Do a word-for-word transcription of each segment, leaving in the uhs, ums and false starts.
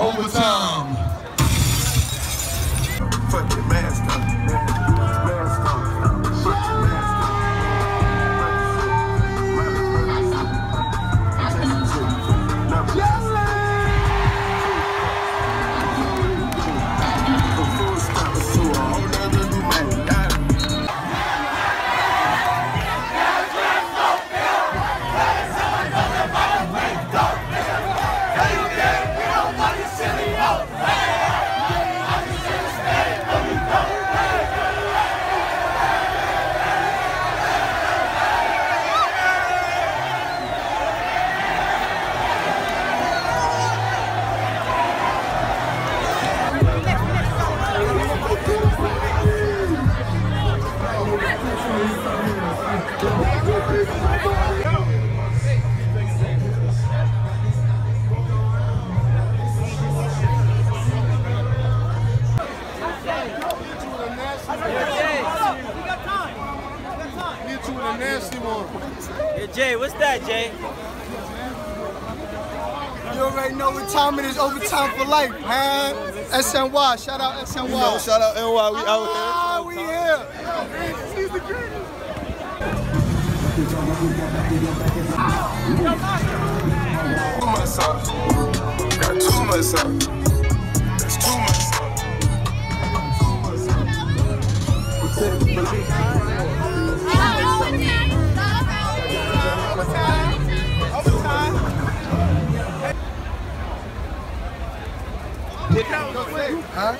Overtime. Fuck your mask up. Mask up. Fuck your mask up. Hey, Jay, what's that, Jay? You already know what time it is. Overtime for life, man. S N Y, shout out S N Y. You know, shout out N Y, we ah, out here. Ah, we here. He's the greatest. Too much sauce. Got too much sauce. That's too much sauce. Huh?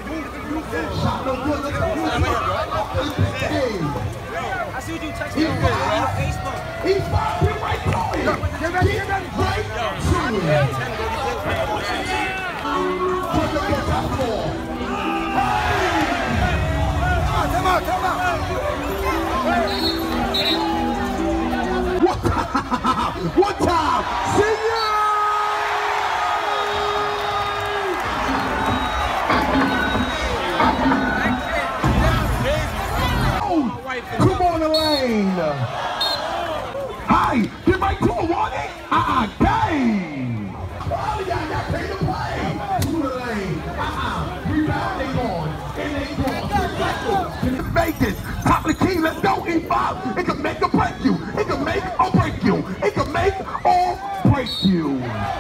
I see you text me on Facebook. He's popping right for you. Get ready, get ready. Right to it. Put the get up for. Come on, come on. One time. See ya. Come on the lane. Hi, get right to a warning. Uh-uh, game. All of y'all got paid to play. To the lane. Uh-uh. Rebound, they gone. And they gone. Make this. Top of the key, let's go. E five. It can make or break you. It can make or break you. It can make or break you.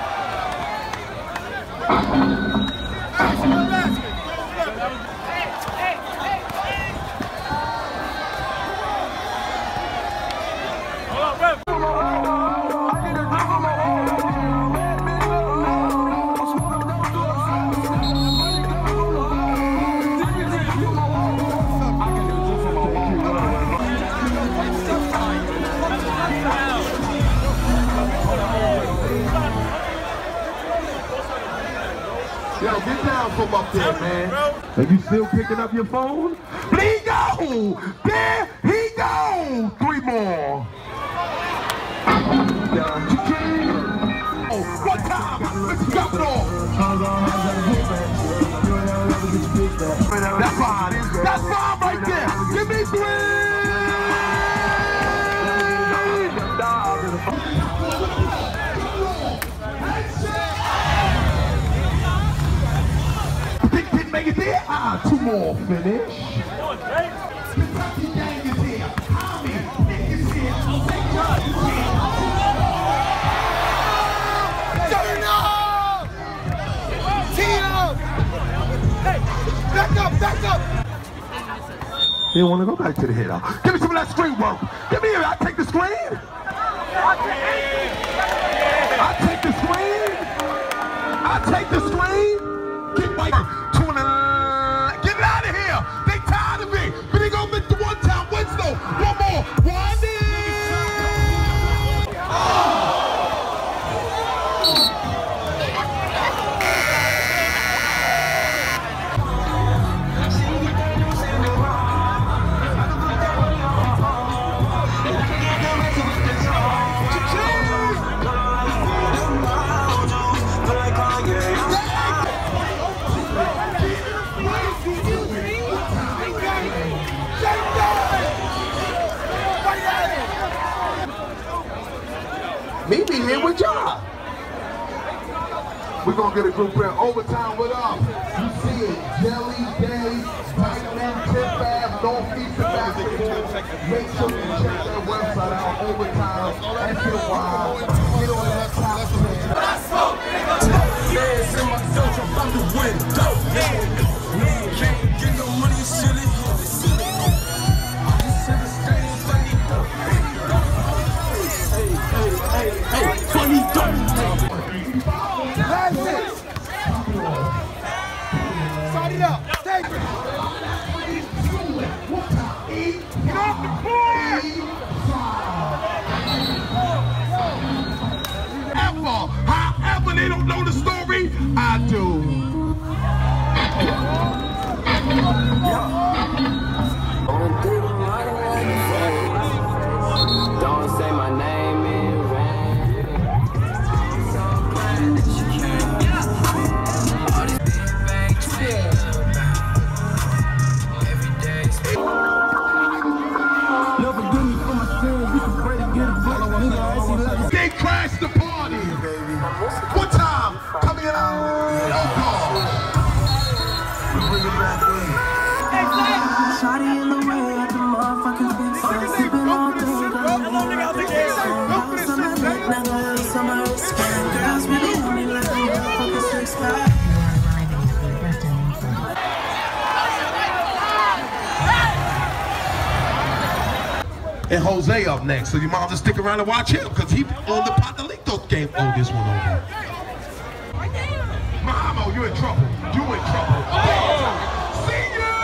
Yo, get down from up there, man. Are you still picking up your phone? There he go! There he go! Three more. Oh, one time! Let's go off! That's fine. That's fine right there. Give me three! Make it there. Ah, two more finish. Kentucky gang is here. Hami is here. Turn up! Tee up! Hey, back up, back up! He don't want to go back to the head. Give me some of that screen work. Give me here. I take the screen. I take the screen. I take the screen. Get right. Get it out of here! They tired of me! But they gonna make the one time Winslow! One more! One Me be here with y'all. We're gonna get a group in overtime with us. You see it, Jelly Day, Dyckman, Tip Ave, Northeast Basketball. Make sure you check that website out, overtime, S N Y. Get on that top ten. Let's go, nigga. Yes, in my soul, I'm about to win. Go, yeah. Can't get no money, you silly. Hey, hey, hey, twenty dollars. That's it. Start it up. Take it. Get off the board. Ever, however they don't know the story, I do. Don't say my name in vain. They crashed the party. What time? Coming out. Oh God. Shawty in the way at the motherfucking fix. Sipping on things. Girls really on me like a motherfucking six pack. And Jose up next, so you might have to stick around and watch him because he on the Patalito game. Oh, this one over. Mahamo, you in trouble. You in trouble. Oh, see ya!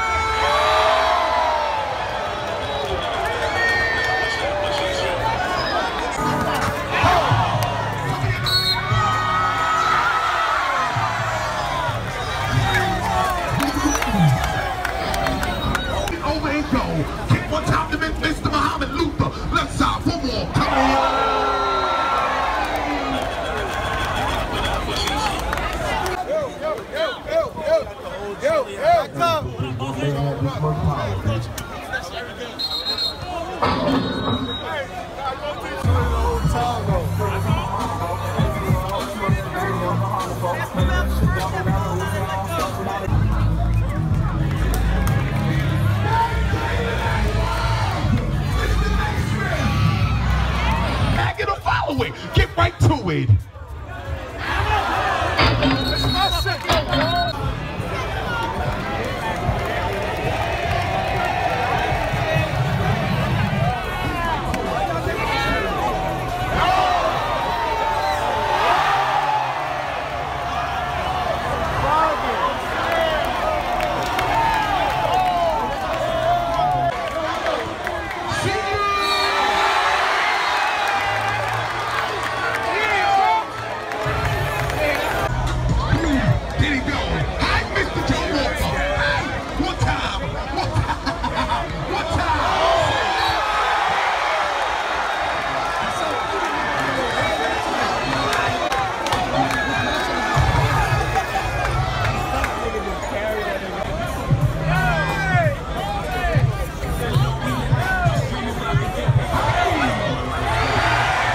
Over and go. Kick one time to Mister Muhammad Luther. Left side, one more. Come on. Back it or follow it. Get right to it.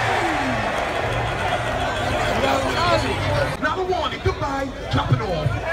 Not a warning, goodbye, drop it off.